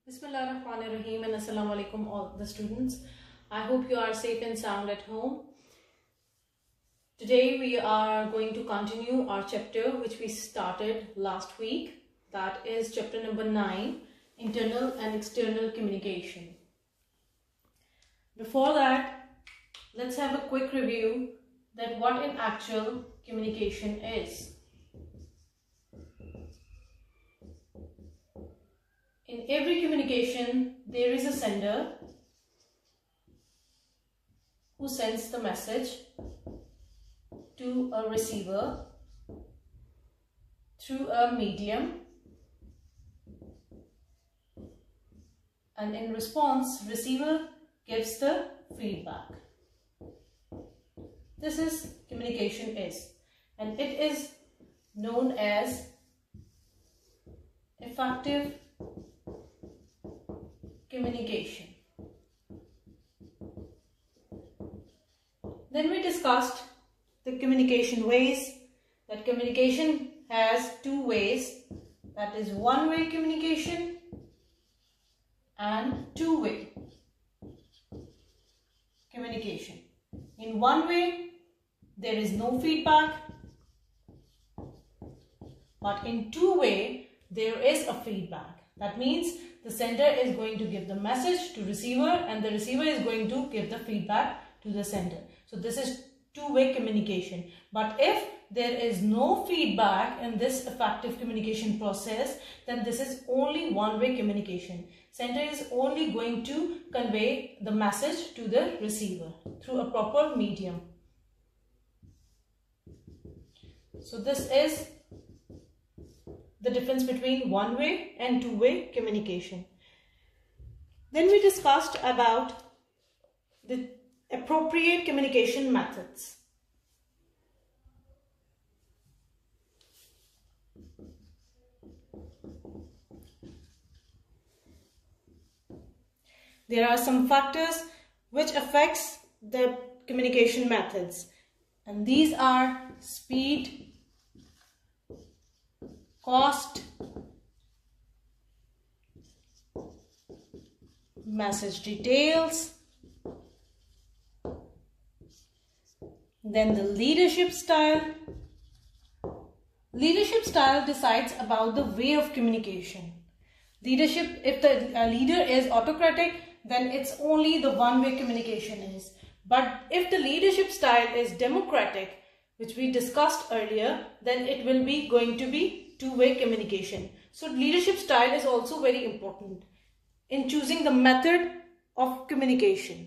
Bismillahirrahmanirrahim and Assalamu alaikum all the students. I hope you are safe and sound at home. Today we are going to continue our chapter which we started last week. That is chapter number 9, Internal and External Communication. Before that, let's have a quick review that what in actual communication is. In every communication, there is a sender who sends the message to a receiver through a medium, and in response, receiver gives the feedback. This is communication is, and it is known as effective communication. Then we discussed the communication ways, that communication has two ways, that is one-way communication and two-way communication. In one way, there is no feedback, but in two-way, there is a feedback. That means the sender is going to give the message to receiver and the receiver is going to give the feedback to the sender. So this is two-way communication. But if there is no feedback in this effective communication process, then this is only one-way communication. Sender is only going to convey the message to the receiver through a proper medium. So this is the difference between one-way and two-way communication. Then we discussed about the appropriate communication methods. There are some factors which affects the communication methods, and these are speed, cost, message details, then the leadership style. Leadership style decides about the way of communication. Leadership, if the leader is autocratic, then it's only the one-way communication is. But if the leadership style is democratic, which we discussed earlier, then it will be going to be two-way communication. So leadership style is also very important in choosing the method of communication.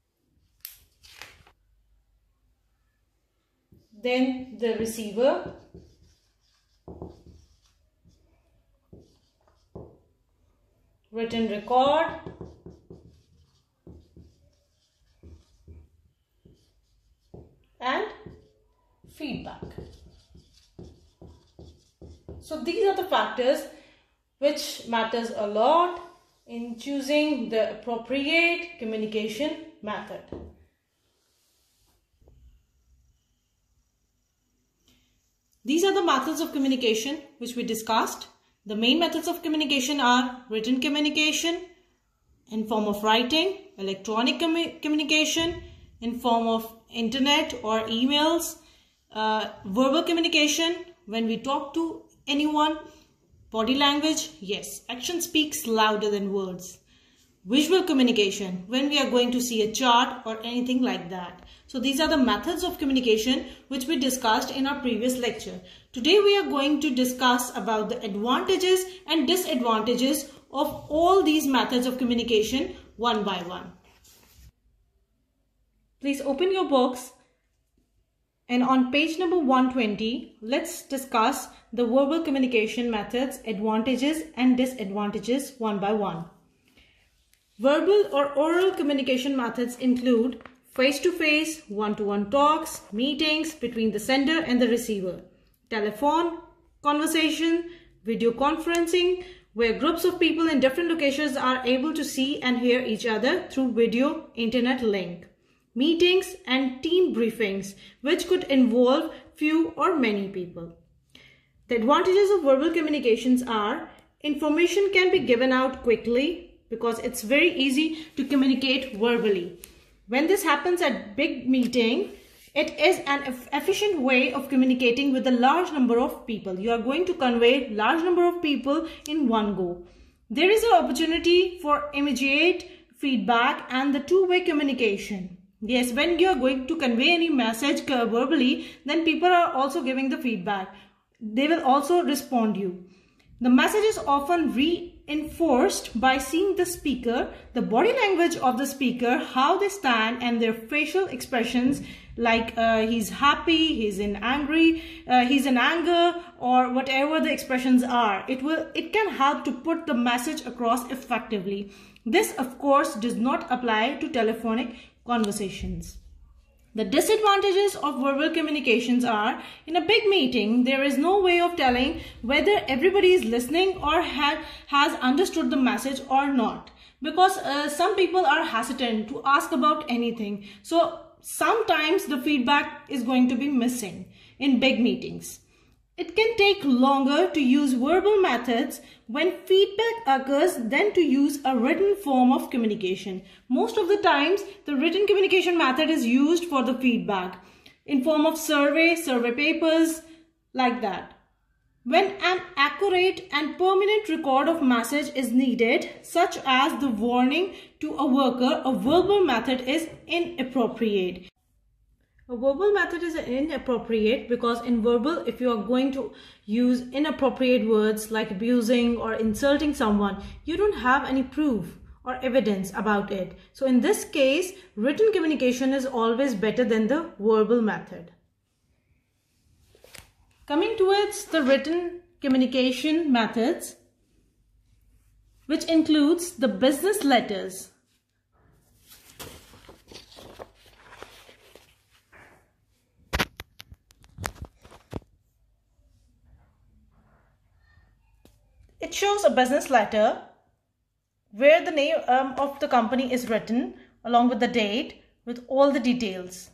Then the receiver, written record, and feedback. So these are the factors which matters a lot in choosing the appropriate communication method. These are the methods of communication which we discussed. The main methods of communication are written communication, in form of writing, electronic communication, in form of internet or emails, verbal communication, when we talk to anyone, body language, yes, action speaks louder than words. Visual communication, when we are going to see a chart or anything like that. So these are the methods of communication which we discussed in our previous lecture. Today we are going to discuss about the advantages and disadvantages of all these methods of communication one by one. Please open your books, and on page number 120, let's discuss the verbal communication methods, advantages and disadvantages one by one. Verbal or oral communication methods include face-to-face, one-to-one talks, meetings between the sender and the receiver, telephone conversation, video conferencing, where groups of people in different locations are able to see and hear each other through video internet link, meetings and team briefings, which could involve few or many people. The advantages of verbal communications are information can be given out quickly because it's very easy to communicate verbally. When this happens at big meeting, it is an efficient way of communicating with a large number of people. You are going to convey large number of people in one go. There is an opportunity for immediate feedback and the two-way communication. Yes, when you are going to convey any message verbally, then people are also giving the feedback. They will also respond you. The message is often reinforced by seeing the speaker, the body language of the speaker, how they stand and their facial expressions, like he's happy, he's in angry, he's in anger, or whatever the expressions are. It can help to put the message across effectively. This, of course, does not apply to telephonic conversations. The disadvantages of verbal communications are, in a big meeting, there is no way of telling whether everybody is listening or has understood the message or not. Because some people are hesitant to ask about anything. So sometimes the feedback is going to be missing in big meetings. It can take longer to use verbal methods when feedback occurs than to use a written form of communication. Most of the times, the written communication method is used for the feedback in form of survey papers, like that. When an accurate and permanent record of message is needed, such as the warning to a worker, a verbal method is inappropriate. A verbal method is inappropriate because in verbal, if you are going to use inappropriate words like abusing or insulting someone, you don't have any proof or evidence about it. So in this case, written communication is always better than the verbal method. Coming towards the written communication methods, which includes the business letters. It shows a business letter where the name of the company is written along with the date with all the details.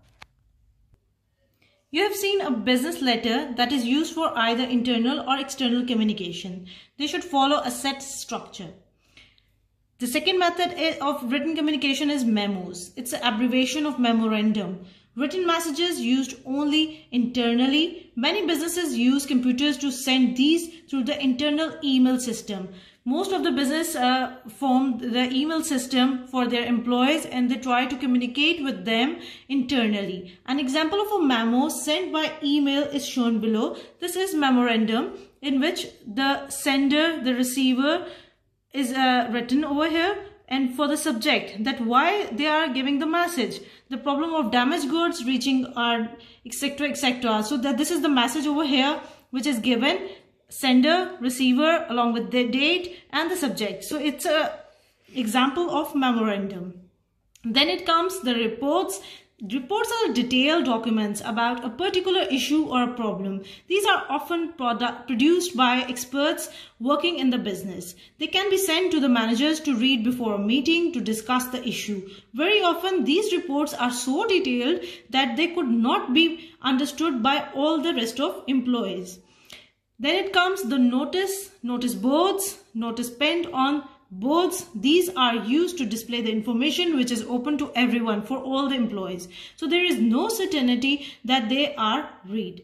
You have seen a business letter that is used for either internal or external communication. They should follow a set structure. The second method of written communication is memos. It's an abbreviation of memorandum. Written messages used only internally. Many businesses use computers to send these through the internal email system. Most of the business form the email system for their employees and they try to communicate with them internally. An example of a memo sent by email is shown below. This is memorandum in which the sender, the receiver is written over here, and for the subject that why they are giving the message, the problem of damaged goods reaching our etc etc. So that this is the message over here which is given, sender, receiver, along with the date and the subject. So it's a example of memorandum. Then it comes the reports. Reports are detailed documents about a particular issue or a problem. These are often produced by experts working in the business. They can be sent to the managers to read before a meeting to discuss the issue. Very often these reports are so detailed that they could not be understood by all the rest of employees. Then it comes the notice boards, notice penned on boards. These are used to display the information which is open to everyone for all the employees. So there is no certainty that they are read.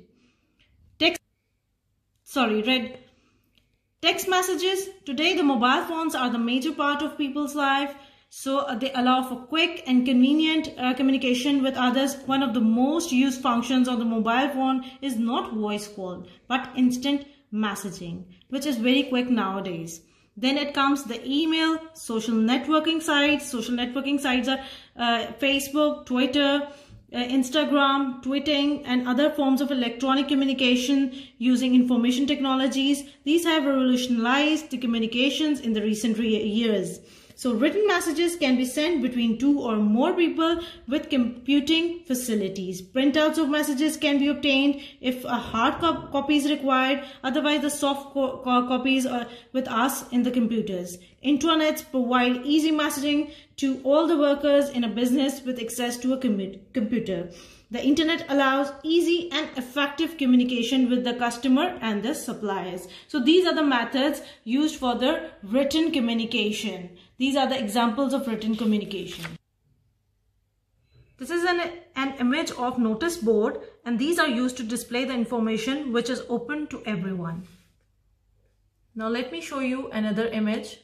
Text messages. Today the mobile phones are the major part of people's life. So they allow for quick and convenient communication with others. One of the most used functions on the mobile phone is not voice call but instant messaging, which is very quick nowadays. Then it comes the email, social networking sites. Social networking sites are Facebook, Twitter, Instagram, tweeting, and other forms of electronic communication using information technologies. These have revolutionized the communications in the recent years. So written messages can be sent between 2 or more people with computing facilities. Printouts of messages can be obtained if a hard copy is required. Otherwise, the soft copies are with us in the computers. Intranets provide easy messaging to all the workers in a business with access to a computer. The internet allows easy and effective communication with the customer and the suppliers. So these are the methods used for the written communication. These are the examples of written communication. This is an image of notice board, and these are used to display the information which is open to everyone. Now let me show you another image.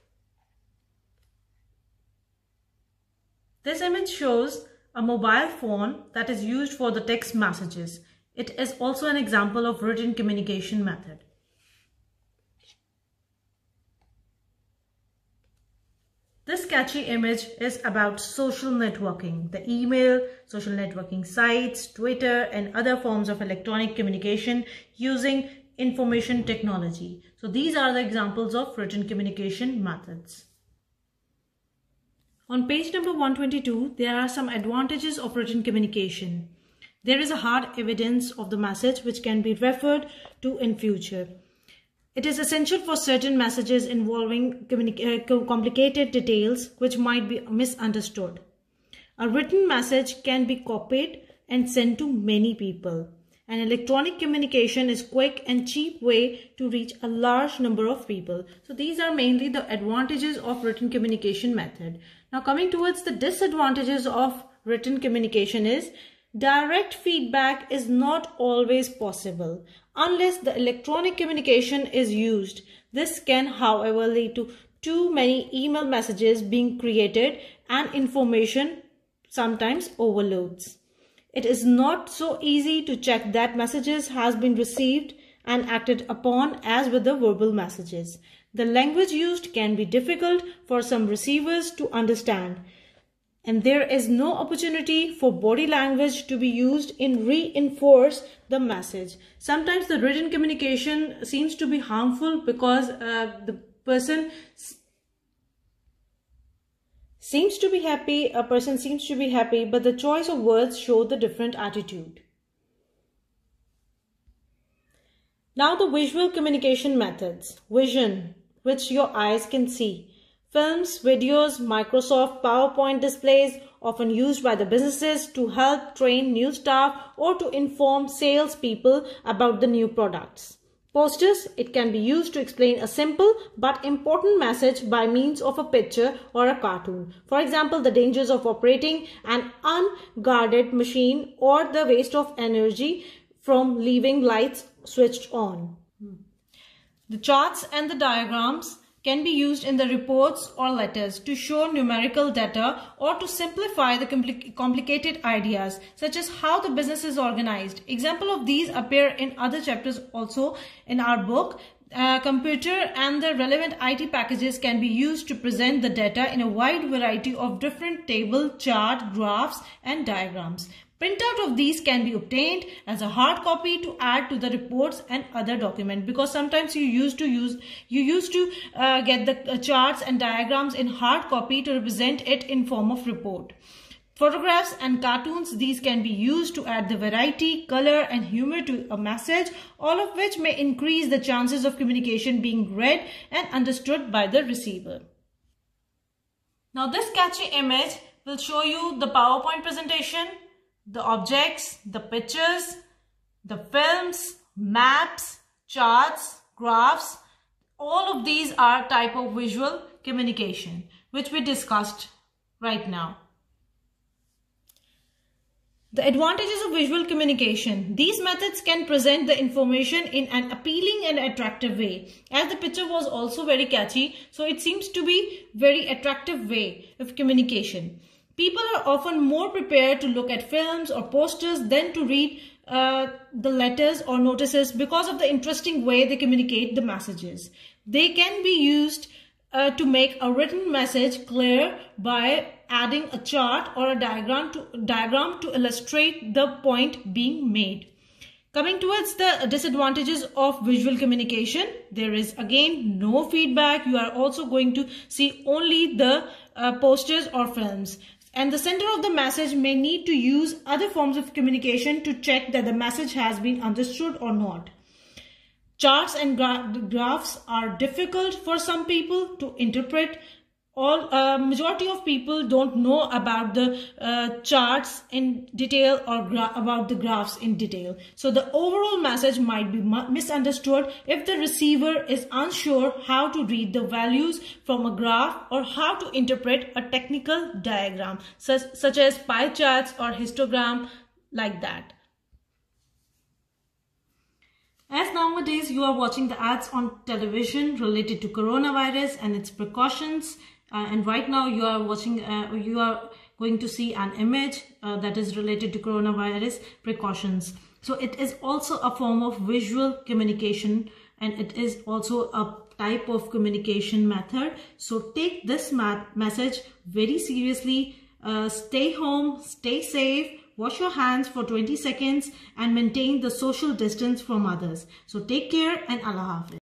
This image shows a mobile phone that is used for the text messages. It is also an example of written communication method. This catchy image is about social networking, the email, social networking sites, Twitter, and other forms of electronic communication using information technology. So these are the examples of written communication methods. On page number 122, there are some advantages of written communication. There is a hard evidence of the message which can be referred to in future. It is essential for certain messages involving complicated details which might be misunderstood. A written message can be copied and sent to many people. And electronic communication is quick and cheap way to reach a large number of people. So these are mainly the advantages of written communication method. Now coming towards the disadvantages of written communication is direct feedback is not always possible unless the electronic communication is used. This can, however, lead to too many email messages being created and information sometimes overloads. It is not so easy to check that messages has been received and acted upon as with the verbal messages. The language used can be difficult for some receivers to understand, and there is no opportunity for body language to be used in reinforce the message. Sometimes the written communication seems to be harmful because the person seems to be happy, but the choice of words show the different attitude. Now the visual communication methods. Vision, which your eyes can see. Films, videos, Microsoft PowerPoint displays, often used by the businesses to help train new staff or to inform salespeople about the new products. Posters, it can be used to explain a simple but important message by means of a picture or a cartoon. For example, the dangers of operating an unguarded machine or the waste of energy from leaving lights switched on. The charts and the diagrams can be used in the reports or letters to show numerical data or to simplify the complicated ideas, such as how the business is organized. Example of these appear in other chapters also in our book. Computer and the relevant IT packages can be used to present the data in a wide variety of different table, chart, graphs, and diagrams. Printout of these can be obtained as a hard copy to add to the reports and other documents, because sometimes you used to get the charts and diagrams in hard copy to represent it in form of report. Photographs and cartoons, these can be used to add the variety, color and humor to a message, all of which may increase the chances of communication being read and understood by the receiver. Now this catchy image will show you the PowerPoint presentation, the objects, the pictures, the films, maps, charts, graphs. All of these are type of visual communication which we discussed right now. The advantages of visual communication. These methods can present the information in an appealing and attractive way. As the picture was also very catchy, so it seems to be very attractive way of communication. People are often more prepared to look at films or posters than to read the letters or notices because of the interesting way they communicate the messages. They can be used to make a written message clear by adding a chart or a diagram to illustrate the point being made. Coming towards the disadvantages of visual communication, there is again no feedback. You are also going to see only the posters or films. And the sender of the message may need to use other forms of communication to check that the message has been understood or not. Charts and graphs are difficult for some people to interpret majority of people don't know about the charts in detail or about the graphs in detail. So the overall message might be misunderstood if the receiver is unsure how to read the values from a graph or how to interpret a technical diagram such as pie charts or histogram, like that. As nowadays you are watching the ads on television related to coronavirus and its precautions, and right now you are watching, you are going to see an image that is related to coronavirus precautions. So it is also a form of visual communication, and it is also a type of communication method. So take this message very seriously. Stay home, stay safe. Wash your hands for 20 seconds and maintain the social distance from others. So take care and Allah Hafiz.